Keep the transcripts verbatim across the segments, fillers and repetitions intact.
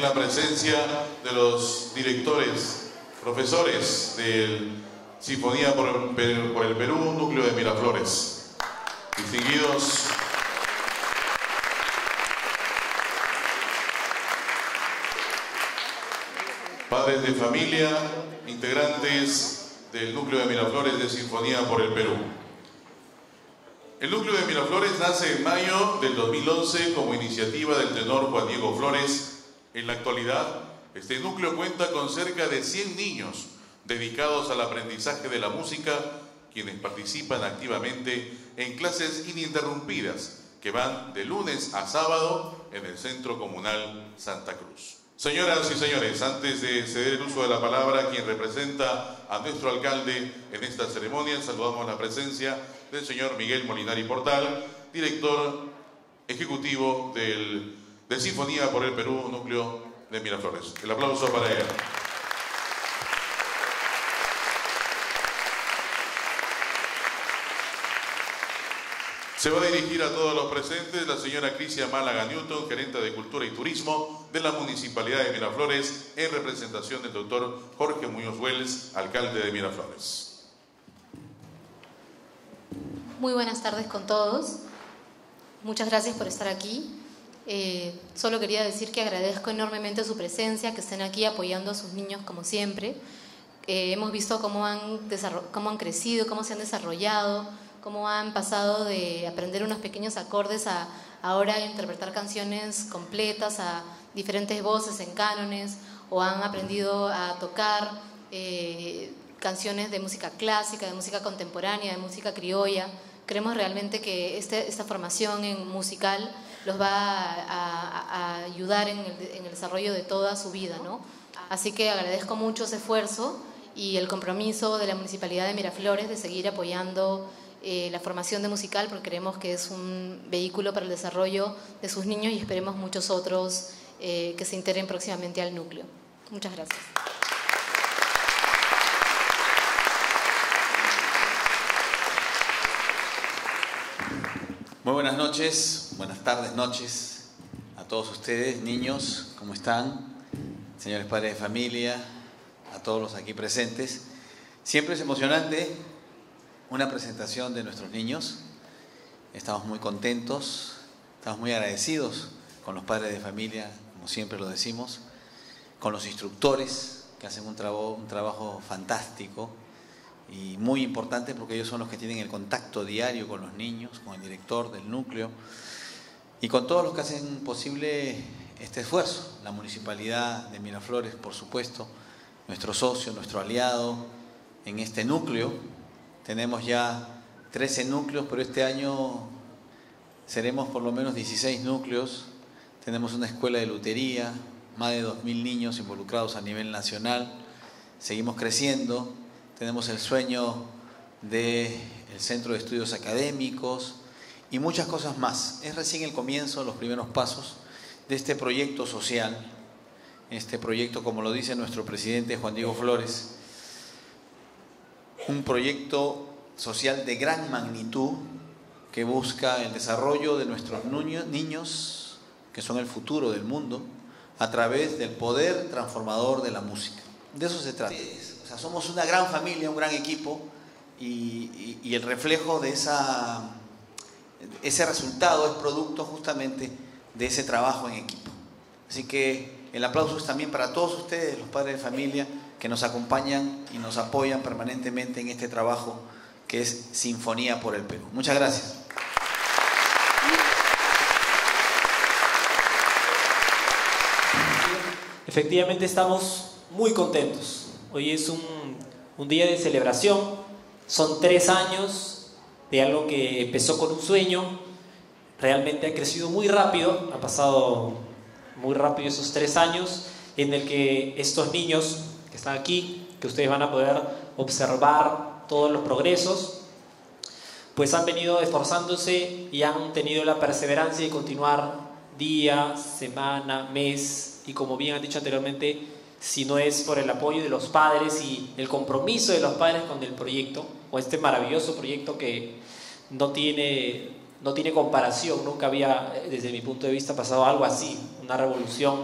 la presencia de los directores, profesores del Sinfonía por el, por el Perú, Núcleo de Miraflores. Distinguidos padres de familia, integrantes del Núcleo de Miraflores de Sinfonía por el Perú. El Núcleo de Miraflores nace en mayo del dos mil once como iniciativa del tenor Juan Diego Flores. En la actualidad, este núcleo cuenta con cerca de cien niños dedicados al aprendizaje de la música, quienes participan activamente en clases ininterrumpidas que van de lunes a sábado en el Centro Comunal Santa Cruz. Señoras y señores, antes de ceder el uso de la palabra a quien representa a nuestro alcalde en esta ceremonia, saludamos la presencia del señor Miguel Molinari Portal, director ejecutivo del, de Sinfonía por el Perú, Núcleo de Miraflores. El aplauso para él. Se va a dirigir a todos los presentes la señora Crisia Málaga Newton, gerente de Cultura y Turismo de la Municipalidad de Miraflores, en representación del doctor Jorge Muñoz Wells, alcalde de Miraflores. Muy buenas tardes con todos. Muchas gracias por estar aquí. Eh, solo quería decir que agradezco enormemente su presencia, que estén aquí apoyando a sus niños como siempre. Eh, hemos visto cómo han, cómo han crecido, cómo se han desarrollado, cómo han pasado de aprender unos pequeños acordes a ahora interpretar canciones completas, a diferentes voces en cánones, o han aprendido a tocar eh, canciones de música clásica, de música contemporánea, de música criolla. Creemos realmente que este, esta formación en musical los va a, a, a ayudar en el, en el desarrollo de toda su vida, ¿no? Así que agradezco mucho ese esfuerzo y el compromiso de la Municipalidad de Miraflores de seguir apoyando Eh, la formación de musical, porque creemos que es un vehículo para el desarrollo de sus niños y esperemos muchos otros eh, que se integren próximamente al núcleo. Muchas gracias. Muy buenas noches, buenas tardes, noches a todos ustedes, niños, ¿cómo están? Señores padres de familia, a todos los aquí presentes. Siempre es emocionante una presentación de nuestros niños. Estamos muy contentos, estamos muy agradecidos con los padres de familia, como siempre lo decimos, con los instructores que hacen un, trabo, un trabajo fantástico y muy importante, porque ellos son los que tienen el contacto diario con los niños, con el director del núcleo y con todos los que hacen posible este esfuerzo. La Municipalidad de Miraflores, por supuesto, nuestro socio, nuestro aliado en este núcleo. Tenemos ya trece núcleos, pero este año seremos por lo menos dieciséis núcleos. Tenemos una escuela de lutería, más de dos mil niños involucrados a nivel nacional. Seguimos creciendo. Tenemos el sueño del Centro de Estudios Académicos y muchas cosas más. Es recién el comienzo, los primeros pasos de este proyecto social. Este proyecto, como lo dice nuestro presidente Juan Diego Flores, un proyecto social de gran magnitud que busca el desarrollo de nuestros niños, que son el futuro del mundo, a través del poder transformador de la música. De eso se trata. O sea, somos una gran familia, un gran equipo, y, y, y el reflejo de esa, ese resultado es producto justamente de ese trabajo en equipo. Así que el aplauso es también para todos ustedes, los padres de familia, que nos acompañan y nos apoyan permanentemente en este trabajo que es Sinfonía por el Perú. Muchas gracias. Efectivamente estamos muy contentos. Hoy es un, un día de celebración. Son tres años de algo que empezó con un sueño. Realmente ha crecido muy rápido. Ha pasado muy rápido esos tres años en el que estos niños que están aquí, que ustedes van a poder observar todos los progresos, pues han venido esforzándose y han tenido la perseverancia de continuar día, semana, mes, y como bien han dicho anteriormente, si no es por el apoyo de los padres y el compromiso de los padres con el proyecto, o este maravilloso proyecto que no tiene, no tiene comparación. Nunca había, desde mi punto de vista, pasado algo así, una revolución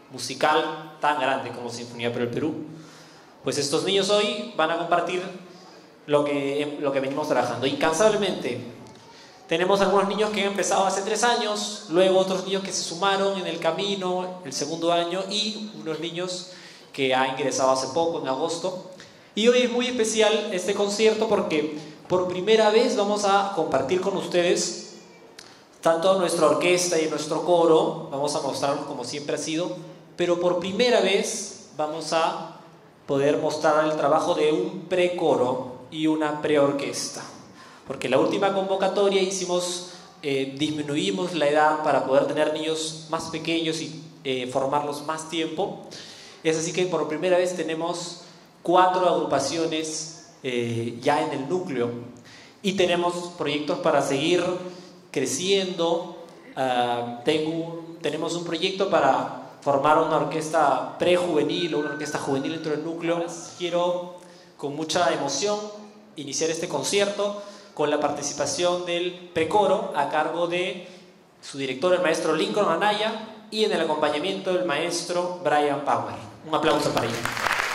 musical tan grande como Sinfonía por el Perú. Pues estos niños hoy van a compartir lo que, lo que venimos trabajando incansablemente. Tenemos algunos niños que han empezado hace tres años, luego otros niños que se sumaron en el camino el segundo año y unos niños que han ingresado hace poco, en agosto. Y hoy es muy especial este concierto porque por primera vez vamos a compartir con ustedes tanto nuestra orquesta y nuestro coro, vamos a mostrarlos como siempre ha sido, pero por primera vez vamos a poder mostrar el trabajo de un precoro y una preorquesta. Porque la última convocatoria hicimos, eh, disminuimos la edad para poder tener niños más pequeños y eh, formarlos más tiempo. Es así que por primera vez tenemos cuatro agrupaciones eh, ya en el núcleo y tenemos proyectos para seguir creciendo. Uh, tengo, tenemos un proyecto para formar una orquesta prejuvenil o una orquesta juvenil dentro del núcleo. Quiero con mucha emoción iniciar este concierto con la participación del precoro a cargo de su director, el maestro Lincoln Anaya, y en el acompañamiento del maestro Brian Power. Un aplauso para ellos.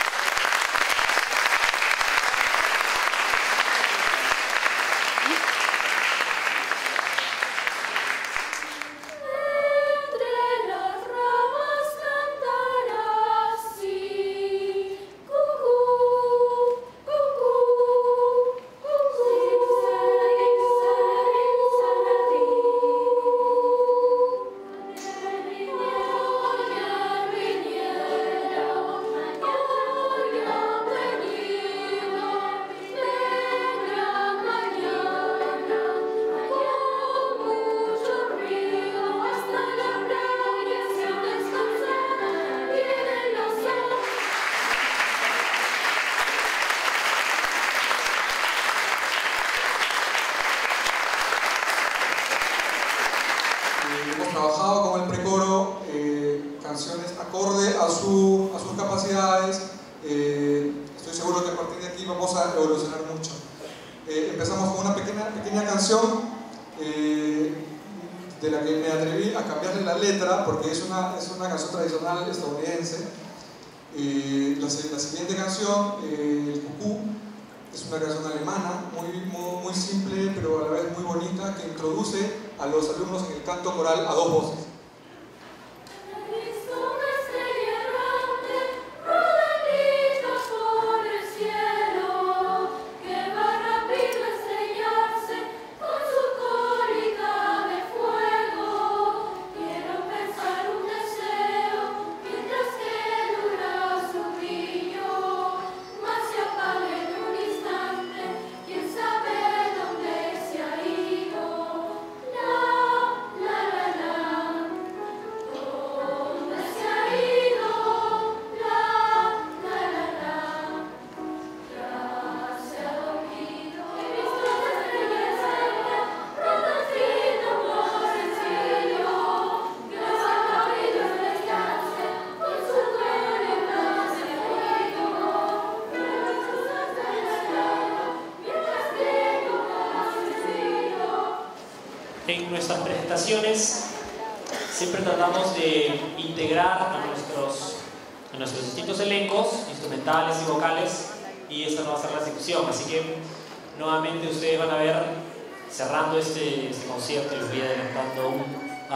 En nuestras presentaciones siempre tratamos de integrar a nuestros, a nuestros distintos elencos instrumentales y vocales, y esta no va a ser la excepción. Así que nuevamente ustedes van a ver, cerrando este, este concierto, y les voy adelantando un,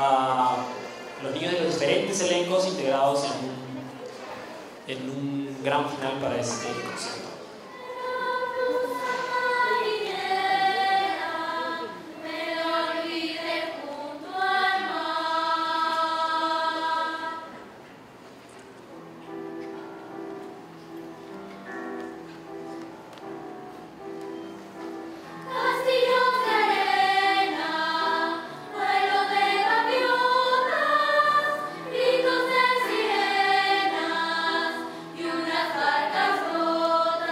a los niños de los diferentes elencos integrados en un, en un gran final para este concierto. Todas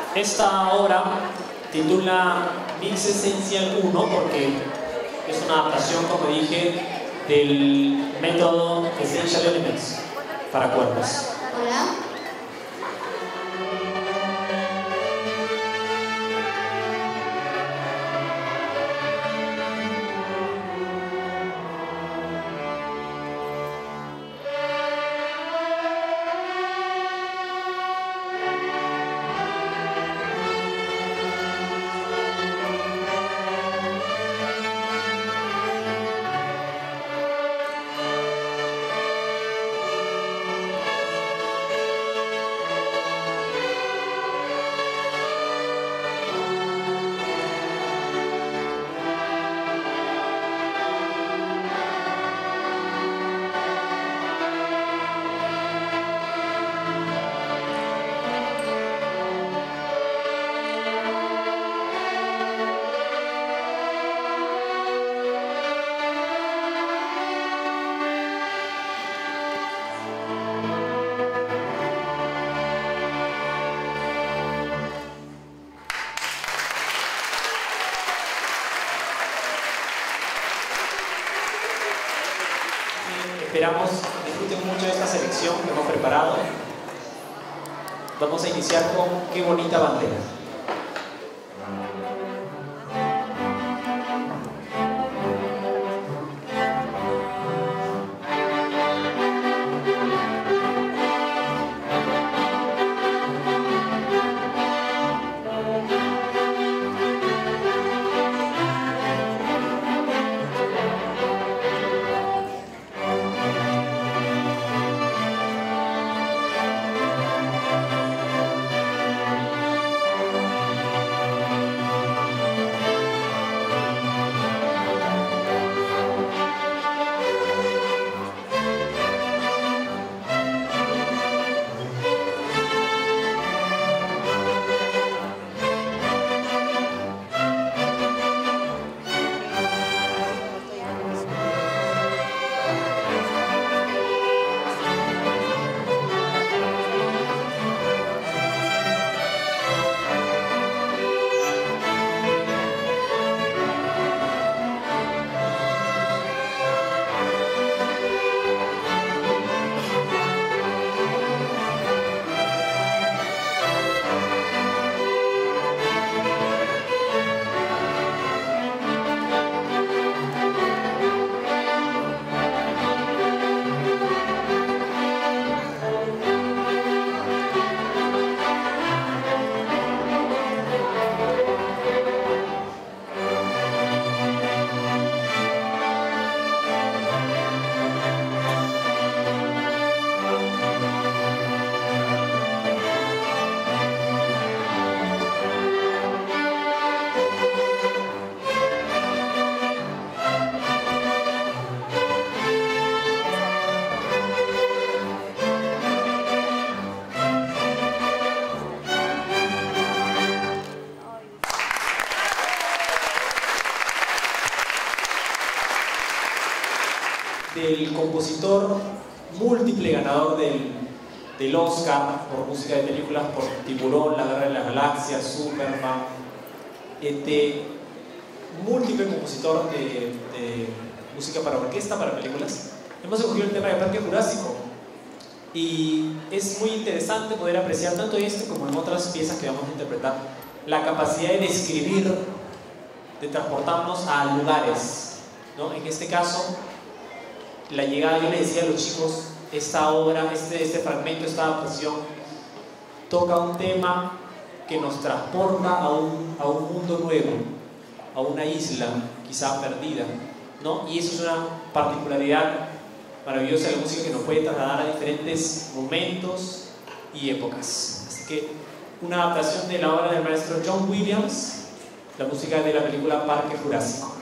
Esta obra titula Mix Essential uno porque es una adaptación, como dije, del método Essential Elements para cuerdas. Hola. Esperamos disfruten mucho de esta selección que hemos preparado. Vamos a iniciar con Qué bonita bandera. Del compositor múltiple ganador del, del Oscar por música de películas, por Tiburón, La Guerra de las Galaxias, Superman, este múltiple compositor de, de música para orquesta, para películas. Hemos escogido el tema de Parque Jurásico y es muy interesante poder apreciar tanto en este como en otras piezas que vamos a interpretar la capacidad de describir, de transportarnos a lugares, ¿no? En este caso, la llegada, yo les decía a los chicos, esta obra, este, este fragmento, esta adaptación, toca un tema que nos transporta a un, a un mundo nuevo, a una isla quizá perdida, ¿no? Y eso es una particularidad maravillosa de la música que nos puede trasladar a diferentes momentos y épocas. Así que una adaptación de la obra del maestro John Williams, la música de la película Parque Jurásico.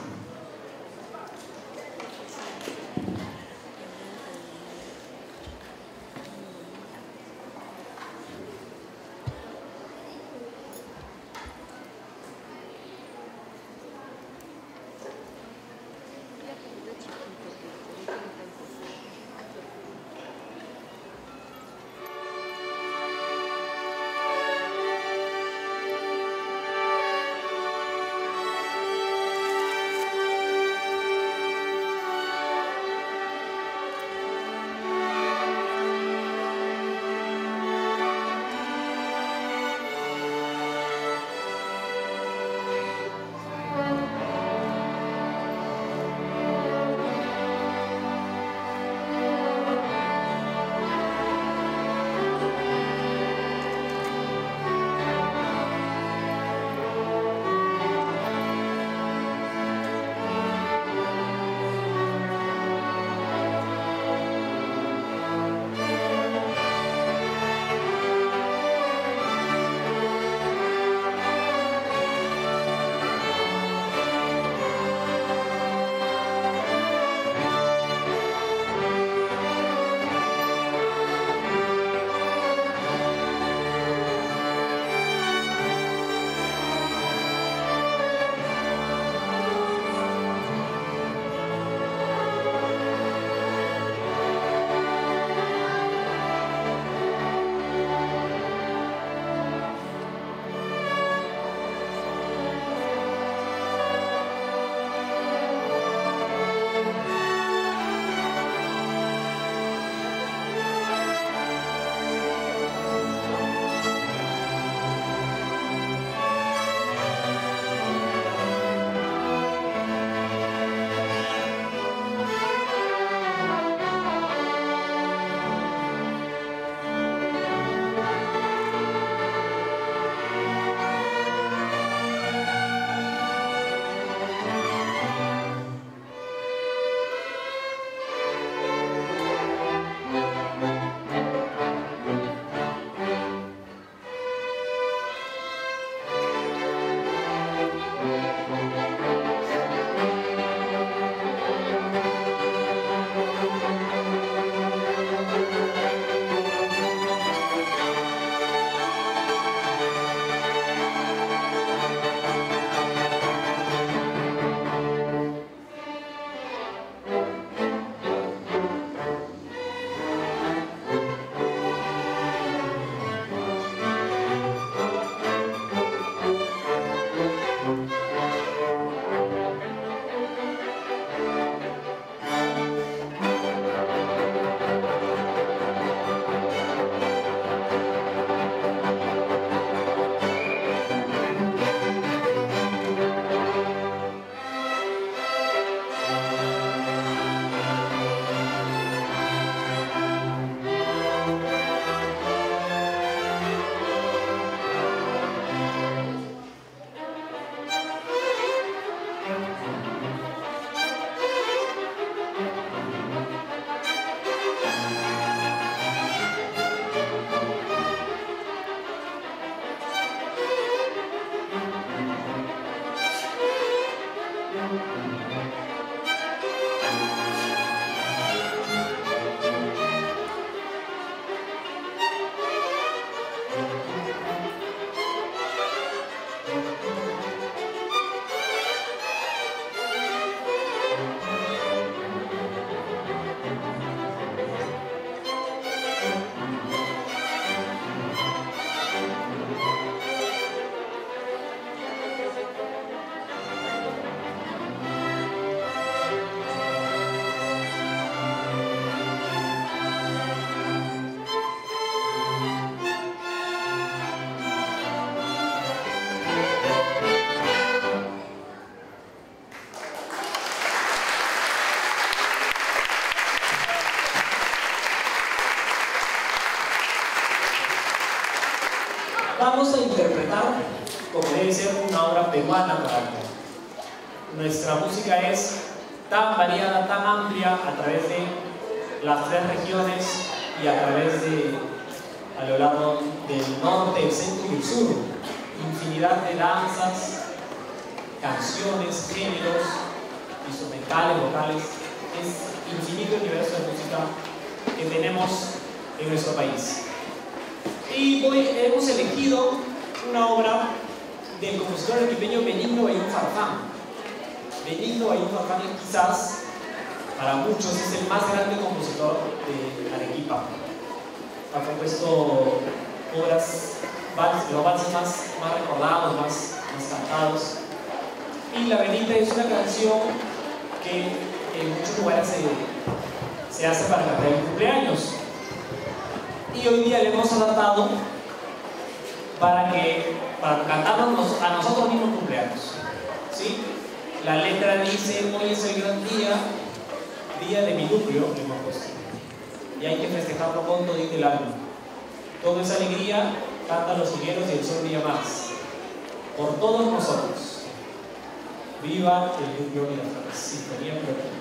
vamos a interpretar como debe ser una obra peruana para mí. Nuestra música es tan variada, tan amplia a través de las tres regiones y a través de, a lo largo del norte, el centro y el sur. Infinidad de danzas, canciones, géneros, instrumentales, vocales. Es infinito el universo de música que tenemos en nuestro país. Y hoy hemos elegido una obra del compositor arequipeño Benigno Bayón Farfán. Benigno Bayón Farfán es quizás, para muchos, es el más grande compositor de Arequipa. Ha compuesto obras, los valses más, más recordados, más, más cantados. Y La Velita es una canción que en muchos lugares se, se hace para cantar el cumpleaños. Y hoy día le hemos adaptado para, que, para cantarnos a nosotros mismos cumpleaños. ¿Sí? La letra dice: hoy es el gran día, día de mi núcleo, le hemos puesto. Y hay que festejarlo con todo el alma. Todo es alegría, cantan los higueros y el sol brilla más. Por todos nosotros. Viva el núcleo Miraflores. Sinfonía Miraflores.